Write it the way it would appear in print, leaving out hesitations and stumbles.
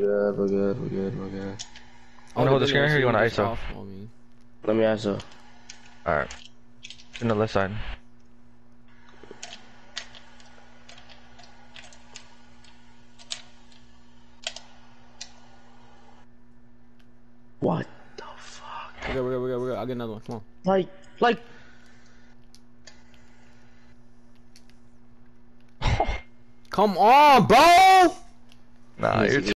We're good. We're good. We're good. Wanna hold the screen or you wanna ISO? Let me ISO. Alright. In the left side. What the fuck? We're good. I'll get another one. Come on. Like. Come on, bro! Nah, you're